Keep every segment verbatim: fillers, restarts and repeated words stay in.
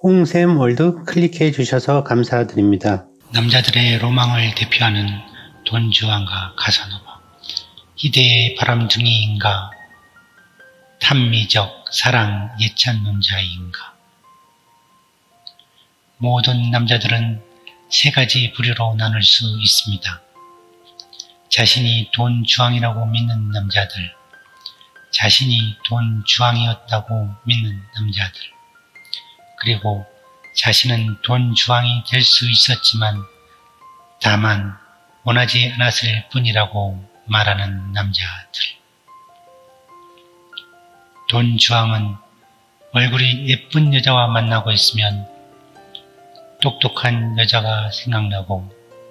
홍샘 월드 클릭해 주셔서 감사드립니다. 남자들의 로망을 대표하는 돈 주안과 가사노바, 희대의 바람둥이인가, 탐미적 사랑 예찬론자인가. 모든 남자들은 세 가지 부류로 나눌 수 있습니다. 자신이 돈 주황이라고 믿는 남자들, 자신이 돈 주황이었다고 믿는 남자들, 그리고 자신은 돈 주황이 될 수 있었지만 다만 원하지 않았을 뿐이라고 말하는 남자들. 돈 주황은 얼굴이 예쁜 여자와 만나고 있으면 똑똑한 여자가 생각나고,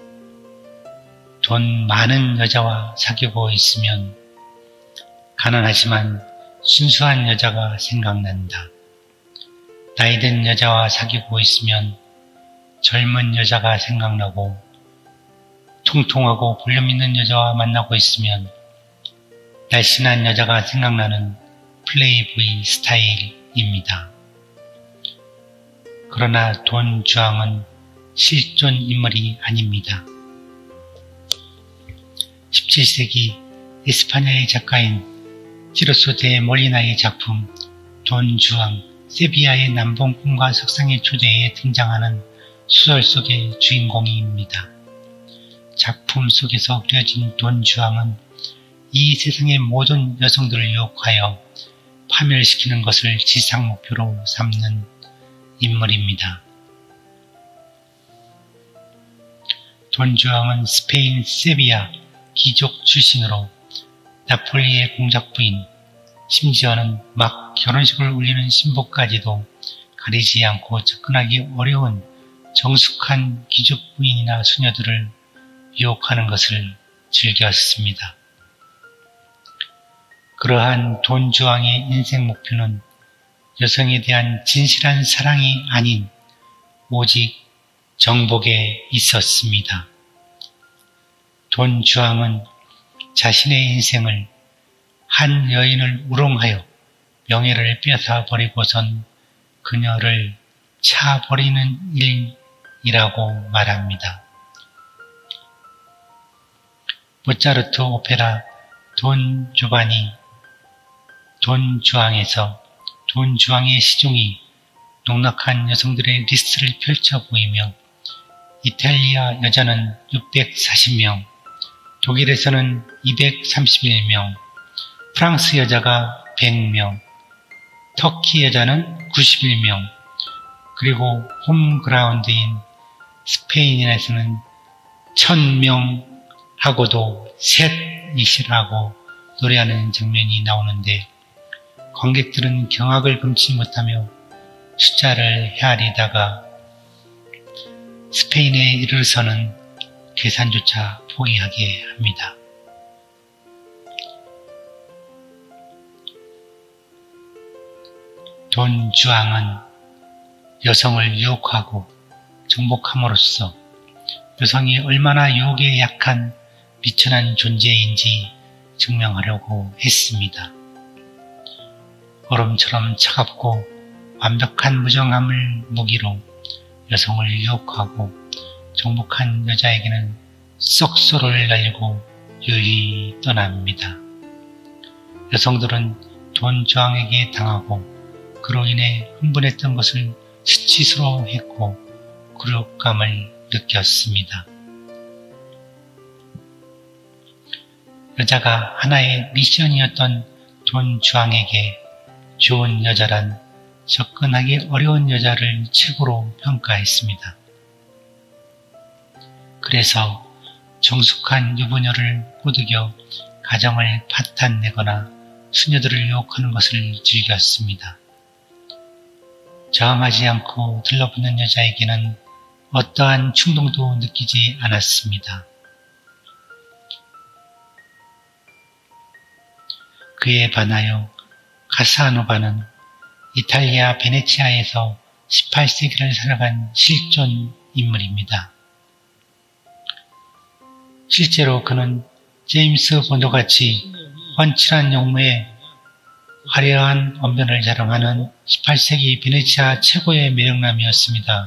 돈 많은 여자와 사귀고 있으면 가난하지만 순수한 여자가 생각난다. 나이든 여자와 사귀고 있으면 젊은 여자가 생각나고, 통통하고 볼륨 있는 여자와 만나고 있으면 날씬한 여자가 생각나는 플레이보이 스타일입니다. 그러나 돈 주황은 실존 인물이 아닙니다. 십칠 세기 에스파냐의 작가인 지로소 데 몰리나의 작품 돈 주황, 세비야의 남봉 꿈과 석상의 초대에 등장하는 소설 속의 주인공입니다. 작품 속에서 그려진 돈 주황은 이 세상의 모든 여성들을 유혹하여 파멸시키는 것을 지상 목표로 삼는 인물입니다. 돈 주황은 스페인 세비야 귀족 출신으로 나폴리의 공작부인, 심지어는 막 결혼식을 올리는 신부까지도 가리지 않고 접근하기 어려운 정숙한 귀족 부인이나 수녀들을 유혹하는 것을 즐겼습니다. 그러한 돈 주황의 인생 목표는 여성에 대한 진실한 사랑이 아닌 오직 정복에 있었습니다. 돈 주황은 자신의 인생을 한 여인을 우롱하여 명예를 뺏어버리고선 그녀를 차버리는 일이라고 말합니다. 모차르트 오페라 돈 조바니, 돈 주황에서 돈 주황의 시종이 농락한 여성들의 리스트를 펼쳐 보이며, 이탈리아 여자는 육백사십 명, 독일에서는 이백삼십일 명, 프랑스 여자가 백 명, 터키 여자는 구십일 명, 그리고 홈그라운드인 스페인에서는 천 명 하고도 셋이시라고 노래하는 장면이 나오는데, 관객들은 경악을 금치 못하며 숫자를 헤아리다가 스페인에 이르러서는 계산조차 포기하게 합니다. 돈 주황은 여성을 유혹하고 정복함으로써 여성이 얼마나 유혹에 약한 미천한 존재인지 증명하려고 했습니다. 얼음처럼 차갑고 완벽한 무정함을 무기로 여성을 유혹하고 정복한 여자에게는 썩소를 날리고 유유히 떠납니다. 여성들은 돈 주황에게 당하고 그로 인해 흥분했던 것을 수치스러워 했고 굴욕감을 느꼈습니다. 여자가 하나의 미션이었던 돈 주황에게 좋은 여자란 접근하기 어려운 여자를 최고로 평가했습니다. 그래서 정숙한 유부녀를 꼬드겨 가정을 파탄내거나 수녀들을 유혹하는 것을 즐겼습니다. 저항하지 않고 들러붙는 여자에게는 어떠한 충동도 느끼지 않았습니다. 그에 반하여 카사노바는 이탈리아 베네치아에서 십팔 세기를 살아간 실존 인물입니다. 실제로 그는 제임스 본드같이 훤칠한 용모에 화려한 언변을 자랑하는 십팔 세기 베네치아 최고의 매력남이었습니다.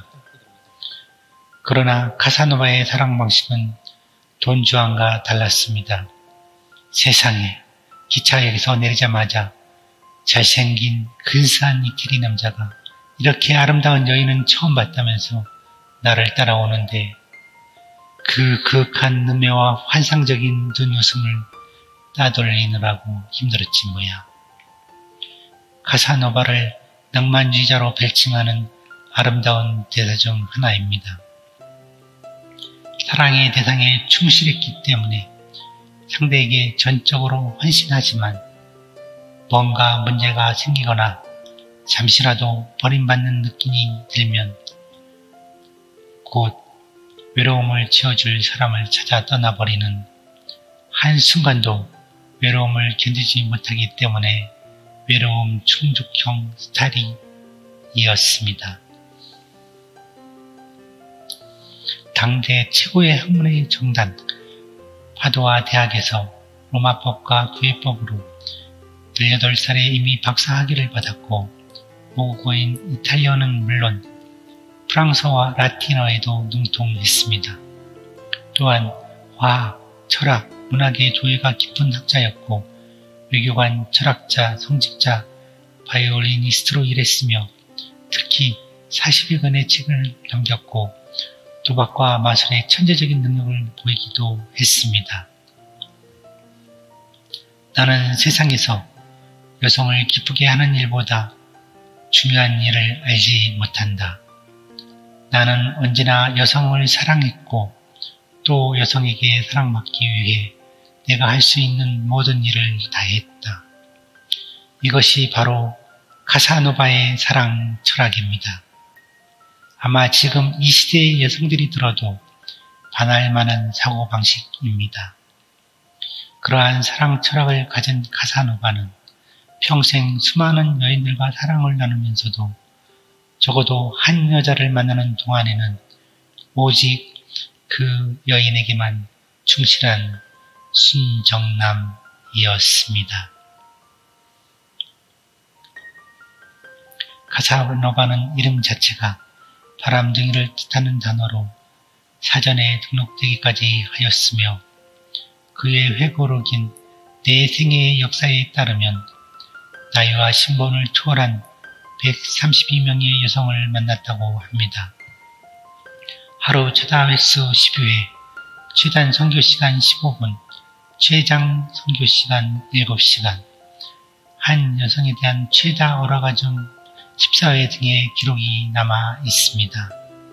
그러나 카사노바의 사랑 방식은 돈주안과 달랐습니다. 세상에 기차역에서 내리자마자 잘생긴 근사한 이태리 남자가 이렇게 아름다운 여인은 처음 봤다면서 나를 따라오는데 그 그윽한 눈매와 환상적인 눈웃음을 따돌리느라고 힘들었지 뭐야. 카사노바를 낭만주의자로 별칭하는 아름다운 대사 중 하나입니다. 사랑의 대상에 충실했기 때문에 상대에게 전적으로 헌신하지만 뭔가 문제가 생기거나 잠시라도 버림받는 느낌이 들면 곧 외로움을 지어줄 사람을 찾아 떠나버리는 한순간도 외로움을 견디지 못하기 때문에 외로움 충족형 스타일이었습니다. 당대 최고의 학문의 정단, 파도와 대학에서 로마법과 구회법으로 열여덟 살에 이미 박사학위를 받았고 모국어인 이탈리아어는 물론 프랑스어와 라틴어에도 능통했습니다. 또한 화학, 철학, 문학의 조예가 깊은 학자였고 외교관, 철학자, 성직자, 바이올리니스트로 일했으며 특히 사십여 권의 책을 남겼고 도박과 마술의 천재적인 능력을 보이기도 했습니다. 나는 세상에서 여성을 기쁘게 하는 일보다 중요한 일을 알지 못한다. 나는 언제나 여성을 사랑했고 또 여성에게 사랑받기 위해 내가 할 수 있는 모든 일을 다했다. 이것이 바로 카사노바의 사랑 철학입니다. 아마 지금 이 시대의 여성들이 들어도 반할 만한 사고방식입니다. 그러한 사랑 철학을 가진 카사노바는 평생 수많은 여인들과 사랑을 나누면서도 적어도 한 여자를 만나는 동안에는 오직 그 여인에게만 충실한 순정남이었습니다. 카사노바는 이름 자체가 바람둥이를 뜻하는 단어로 사전에 등록되기까지 하였으며 그의 회고로 긴 네 생애의 역사에 따르면 나이와 신분을 초월한 백삼십이 명의 여성을 만났다고 합니다. 하루 최다 횟수 십여 회, 최단 선교시간 십오 분, 최장 선교시간 일곱 시간, 한 여성에 대한 최다 얼화가정 십사 회 등의 기록이 남아 있습니다.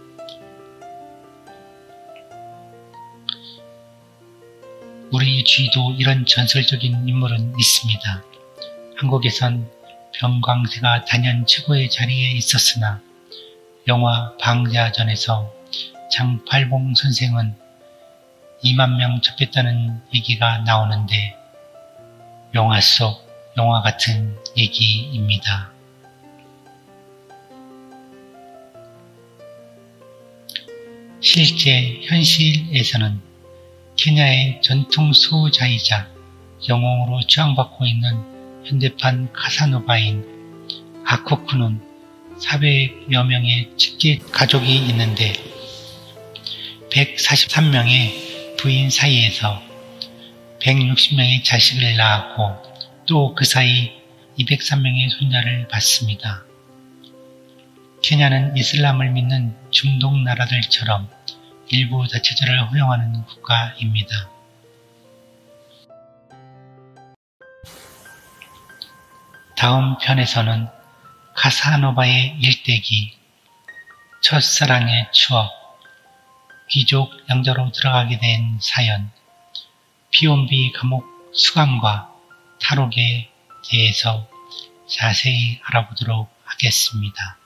우리 주위도 이런 전설적인 인물은 있습니다. 한국에선 병광세가 단연 최고의 자리에 있었으나 영화 방자전에서 장팔봉 선생은 이만 명 접했다는 얘기가 나오는데 영화 속 영화 같은 얘기입니다. 실제 현실에서는 케냐의 전통 수호자이자 영웅으로 추앙받고 있는 현대판 카사노바인 아코쿠는 사백여 명의 직계 가족이 있는데 백사십삼 명의 부인 사이에서 백육십 명의 자식을 낳았고 또 그 사이 이백삼 명의 손자를 받습니다. 케냐는 이슬람을 믿는 중동 나라들처럼 일부 다처제를 허용하는 국가입니다. 다음 편에서는 카사노바의 일대기, 첫사랑의 추억, 귀족 양자로 들어가게 된 사연, 피온비 감옥 수감과 탈옥에 대해서 자세히 알아보도록 하겠습니다.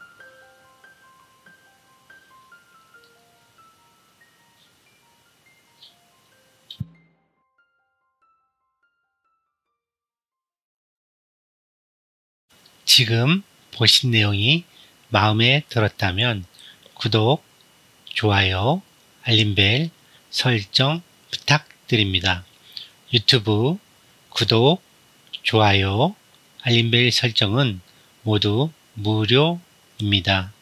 지금 보신 내용이 마음에 들었다면 구독, 좋아요, 알림벨 설정 부탁드립니다. 유튜브 구독, 좋아요, 알림벨 설정은 모두 무료입니다.